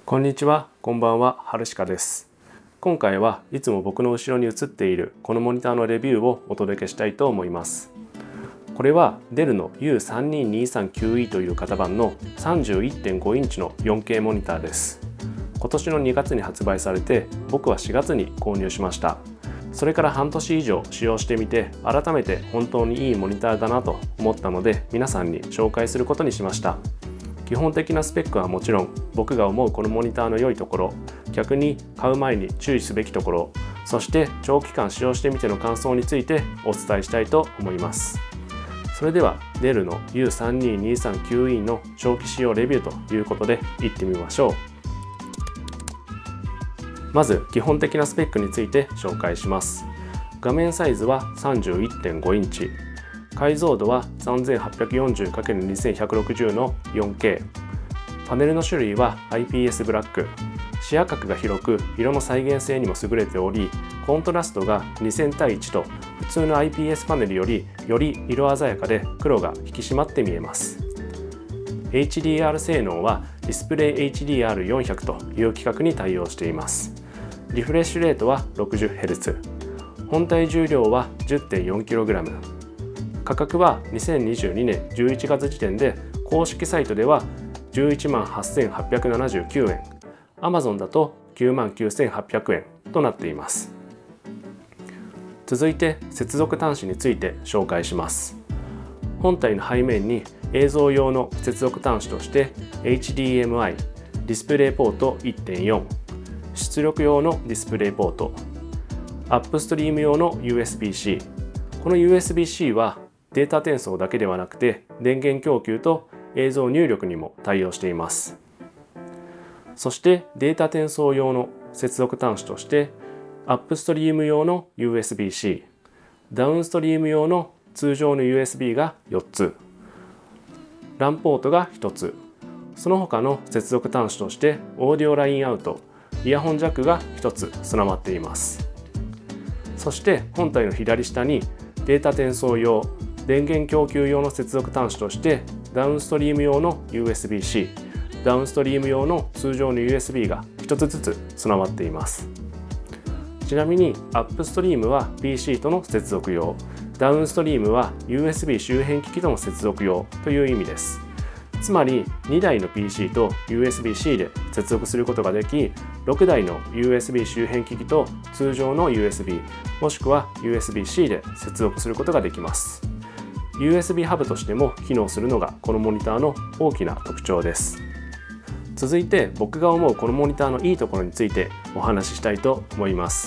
こんにちは、こんばんは、はるしかです。今回はいつも僕の後ろに映っているこのモニターのレビューをお届けしたいと思います。これはデルの U3223QE という型番の 31.5 インチの 4K モニターです。今年の2月に発売されて、僕は4月に購入しました。それから半年以上使用してみて、改めて本当にいいモニターだなと思ったので、皆さんに紹介することにしました。基本的なスペックはもちろん、僕が思うこのモニターの良いところ、逆に買う前に注意すべきところ、そして長期間使用してみての感想についてお伝えしたいと思います。それではデルの U3223QE の長期使用レビューということで行ってみましょう。まず基本的なスペックについて紹介します。画面サイズは 31.5 インチ。解像度は 3840×2160 の 4K。パネルの種類は IPS ブラック。視野角が広く色の再現性にも優れており、コントラストが2000対1と普通の IPS パネルより色鮮やかで黒が引き締まって見えます。HDR 性能はディスプレイ HDR400 という規格に対応しています。リフレッシュレートは 60Hz。本体重量は 10.4kg。価格は2022年11月時点で公式サイトでは118,879円、Amazon だと99,800円となっています。続いて接続端子について紹介します。本体の背面に映像用の接続端子として HDMI、ディスプレイポート 1.4、出力用のディスプレイポート、アップストリーム用の USB-C。この USB-C はデータ転送だけではなくて電源供給と映像入力にも対応しています。そしてデータ転送用の接続端子としてアップストリーム用の USB-C、ダウンストリーム用の通常の USB が4つ、LAN ポートが1つ、その他の接続端子としてオーディオラインアウト、イヤホンジャックが1つ備わっています。そして本体の左下にデータ転送用、電源供給用の接続端子としてダウンストリーム用の USB-C、ダウンストリーム用の通常の USB が1つずつ備わっています。ちなみにアップストリームは PC との接続用、ダウンストリームは USB 周辺機器との接続用という意味です。つまり2台の PC と USB-C で接続することができ、6台の USB 周辺機器と通常の USB、もしくは USB-C で接続することができます。USB ハブとしても機能するのがこのモニターの大きな特徴です。続いて僕が思うこのモニターのいいところについてお話ししたいと思います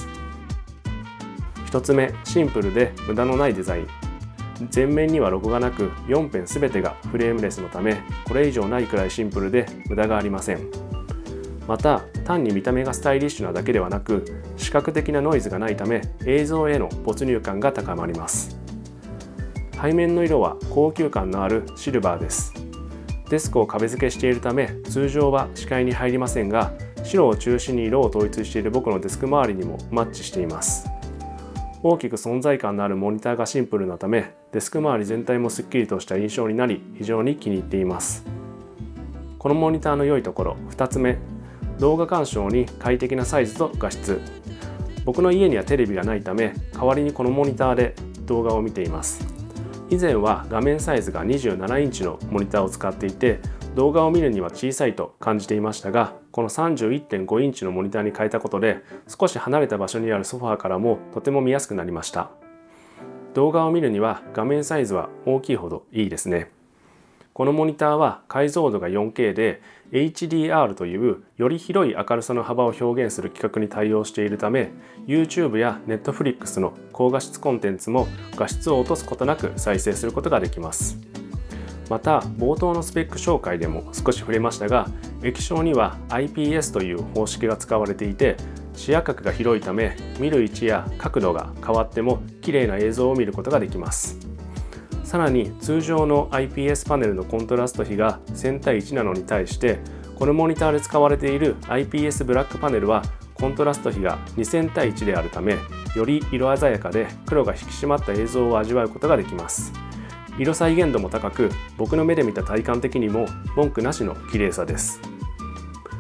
。1つ目、シンプルで無駄のないデザイン。前面にはロゴがなく4辺全てがフレームレスのため、これ以上ないくらいシンプルで無駄がありません。また単に見た目がスタイリッシュなだけではなく、視覚的なノイズがないため映像への没入感が高まります。背面の色は高級感のあるシルバーです。デスクを壁付けしているため通常は視界に入りませんが、白を中心に色を統一している僕のデスク周りにもマッチしています。大きく存在感のあるモニターがシンプルなため、デスク周り全体もすっきりとした印象になり、非常に気に入っています。このモニターの良いところ2つ目、動画鑑賞に快適なサイズと画質。僕の家にはテレビがないため、代わりにこのモニターで動画を見ています。以前は画面サイズが27インチのモニターを使っていて、動画を見るには小さいと感じていましたが、この 31.5 インチのモニターに変えたことで、少し離れた場所にあるソファーからもとても見やすくなりました。動画を見るには画面サイズは大きいほどいいですね。このモニターは解像度が 4K で HDR というより広い明るさの幅を表現する規格に対応しているため、 YouTube や Netflix の高画質コンテンツも画質を落とすことなく再生することができます。また冒頭のスペック紹介でも少し触れましたが、液晶には IPS という方式が使われていて、視野角が広いため見る位置や角度が変わっても綺麗な映像を見ることができます。さらに通常の IPS パネルのコントラスト比が1000対1なのに対して、このモニターで使われている IPS ブラックパネルはコントラスト比が2000対1であるため、より色鮮やかで黒が引き締まった映像を味わうことができます。色再現度も高く、僕の目で見た体感的にも文句なしの綺麗さです。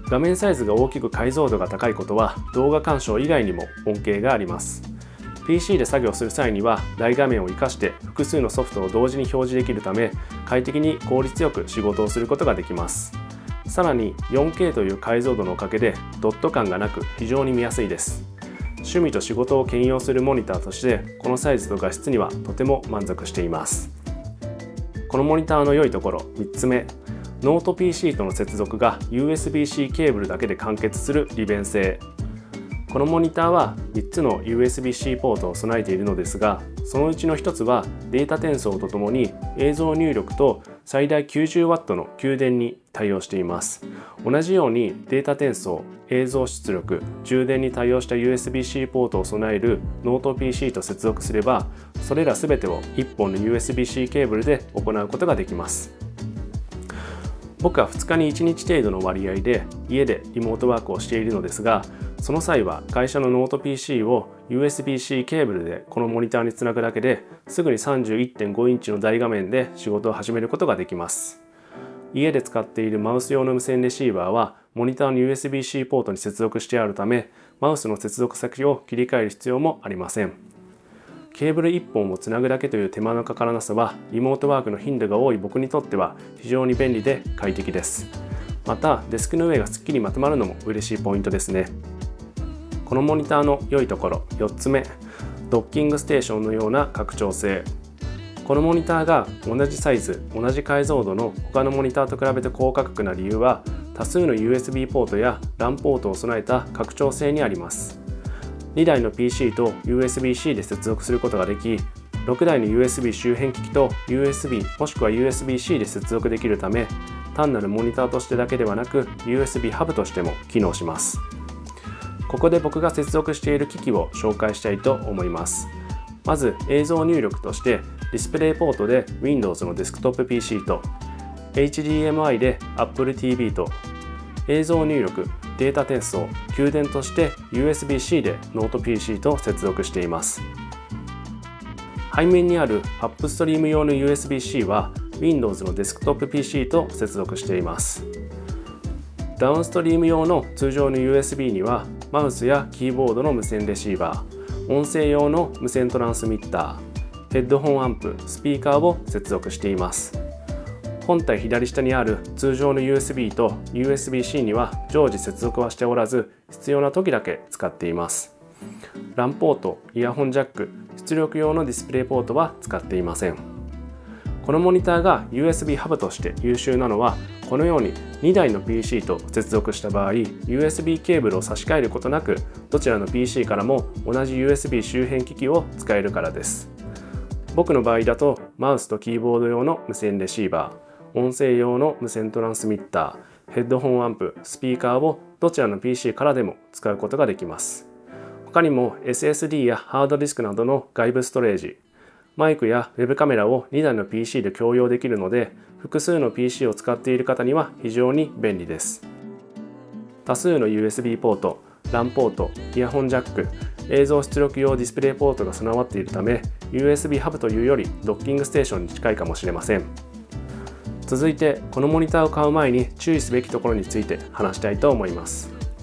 画面サイズが大きく解像度が高いことは動画鑑賞以外にも恩恵があります。PC で作業する際には大画面を活かして複数のソフトを同時に表示できるため、快適に効率よく仕事をすることができます。さらに 4K という解像度のおかげでドット感がなく非常に見やすいです。趣味と仕事を兼用するモニターとしてこのサイズと画質にはとても満足しています。このモニターの良いところ3つ目、ノート PC との接続が USB-C ケーブルだけで完結する利便性。このモニターは3つの USB-C ポートを備えているのですが、そのうちの1つはデータ転送とともに映像入力と最大 90W の給電に対応しています。同じようにデータ転送、映像出力、充電に対応した USB-C ポートを備えるノート PC と接続すれば、それら全てを1本の USB-C ケーブルで行うことができます。僕は2日に1日程度の割合で家でリモートワークをしているのですが、その際は会社のノート PC を USB-C ケーブルでこのモニターにつなぐだけですぐに 31.5 インチの大画面で仕事を始めることができます。家で使っているマウス用の無線レシーバーはモニターの USB-C ポートに接続してあるため、マウスの接続先を切り替える必要もありません。ケーブル1本をつなぐだけという手間のかからなさはリモートワークの頻度が多い僕にとっては非常に便利で快適です。またデスクの上がすっきりまとまるのも嬉しいポイントですね。このモニターの良いところ4つ目、ドッキングステーションのような拡張性。このモニターが同じサイズ、同じ解像度の他のモニターと比べて高価格な理由は、多数の USB ポートや LAN ポートを備えた拡張性にあります。2台の PC と USB-C で接続することができ、6台の USB 周辺機器と USB もしくは USB-C で接続できるため、単なるモニターとしてだけではなく USB ハブとしても機能します。ここで僕が接続している機器を紹介したいと思います。まず映像入力としてディスプレイポートで Windows のデスクトップ PC と HDMI で Apple TV と映像入力、データ転送、給電として USB-C でノート PC と接続しています。背面にあるアップストリーム用の USB-C は Windows のデスクトップ PC と接続しています。ダウンストリーム用の通常の USB にはマウスやキーボードの無線レシーバー、音声用の無線トランスミッター、ヘッドホンアンプ、スピーカーを接続しています。本体左下にある通常の USB と USB-C には常時接続はしておらず、必要な時だけ使っています。LAN ポート、イヤホンジャック、出力用のディスプレイポートは使っていません。このモニターが USB ハブとして優秀なのは、このように2台の PC と接続した場合、USB ケーブルを差し替えることなく、どちらの PC からも同じ USB 周辺機器を使えるからです。僕の場合だと、マウスとキーボード用の無線レシーバー、音声用の無線トランスミッター、ヘッドホンアンプ、スピーカーをどちらの PC からでも使うことができます。他にも SSD やハードディスクなどの外部ストレージ、マイクやウェブカメラを2台の PC で共用できるので、複数の PC を使っている方には非常に便利です。多数の USB ポート、LAN ポート、イヤホンジャック、映像出力用ディスプレイポートが備わっているため、USB ハブというよりドッキングステーションに近いかもしれません。続いて、このモニターを買う前に注意すべきところについて話したいと思います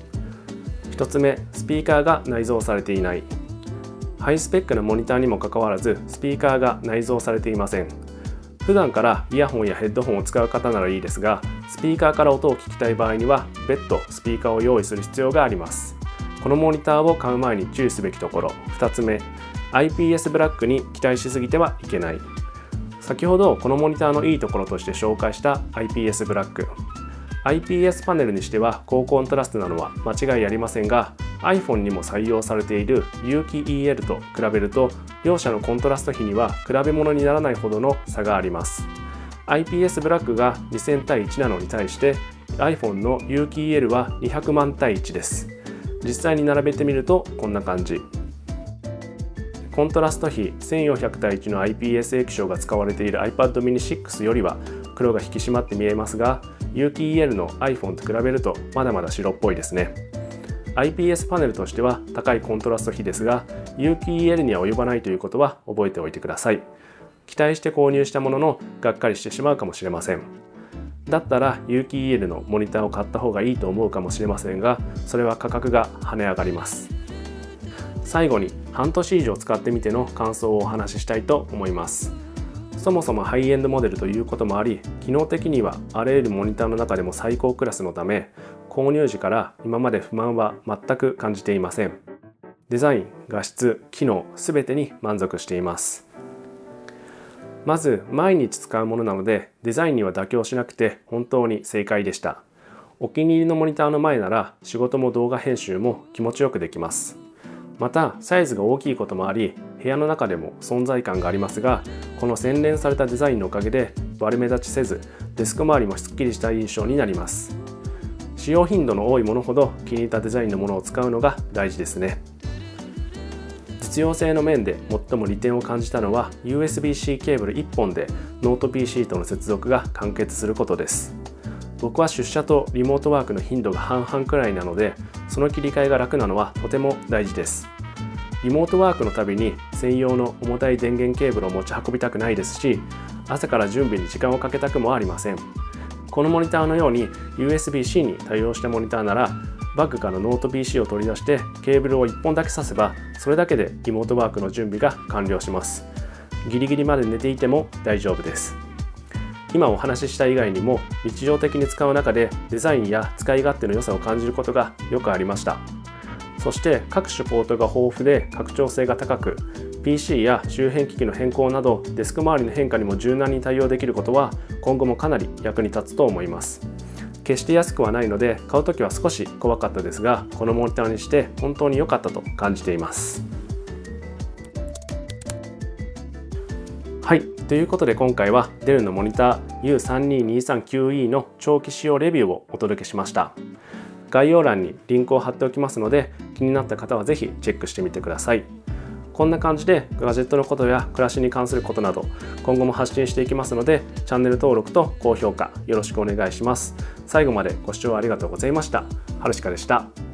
。1つ目、スピーカーが内蔵されていない。ハイスペックなモニターにもかかわらず、スピーカーが内蔵されていません。普段からイヤホンやヘッドホンを使う方ならいいですが、スピーカーから音を聞きたい場合には別途スピーカーを用意する必要があります。このモニターを買う前に注意すべきところ2つ目、 IPS ブラックに期待しすぎてはいけない。先ほどこのモニターのいいところとして紹介した IPS ブラック、 IPS パネルにしては高コントラストなのは間違いありませんが、 iPhone にも採用されている有機 EL と比べると両者のコントラスト比には比べ物にならないほどの差があります。 IPS ブラックが2000対1なのに対して iPhone の有機 EL は200万対1です。実際に並べてみるとこんな感じ。コントラスト比1400対1の IPS 液晶が使われている iPad mini 6よりは黒が引き締まって見えますが、有機 EL の iPhone と比べるとまだまだ白っぽいですね。IPS パネルとしては高いコントラスト比ですが、有機 EL には及ばないということは覚えておいてください。期待して購入したもののがっかりしてしまうかもしれません。 だったら有機 EL のモニターを買った方がいいと思うかもしれませんが、それは価格が跳ね上がります。最後に半年以上使ってみての感想をお話ししたいと思います。そもそもハイエンドモデルということもあり、機能的にはあらゆるモニターの中でも最高クラスのため、購入時から今まで不満は全く感じていません。デザイン、画質、機能すべてに満足しています。まず毎日使うものなのでデザインには妥協しなくて本当に正解でした。お気に入りのモニターの前なら仕事も動画編集も気持ちよくできます。またサイズが大きいこともあり部屋の中でも存在感がありますが、この洗練されたデザインのおかげで悪目立ちせずデスク周りもすっきりした印象になります。使用頻度の多いものほど気に入ったデザインのものを使うのが大事ですね。実用性の面で最も利点を感じたのは USB-C ケーブル1本でノート PC との接続が完結することです。僕は出社とリモートワークの頻度が半々くらいなので、その切り替えが楽なのはとても大事です。リモートワークのたびに専用の重たい電源ケーブルを持ち運びたくないですし、朝から準備に時間をかけたくもありません。このモニターのように USB-C に対応したモニターなら、バッグからノート PC を取り出してケーブルを1本だけ挿せば、それだけでリモートワークの準備が完了します。ギリギリまで寝ていても大丈夫です。今お話しした以外にも日常的に使う中でデザインや使い勝手の良さを感じることがよくありました。そして各種ポートが豊富で拡張性が高く、 PC や周辺機器の変更などデスク周りの変化にも柔軟に対応できることは今後もかなり役に立つと思います。決して安くはないので買うときは少し怖かったですが、このモニターにして本当に良かったと感じています。はい、ということで今回はデルのモニター U32239E の長期使用レビューをお届けしました。概要欄にリンクを貼っておきますので、気になった方はぜひチェックしてみてください。こんな感じでガジェットのことや暮らしに関することなど今後も発信していきますので、チャンネル登録と高評価よろしくお願いします。最後までご視聴ありがとうございました。はるしかでした。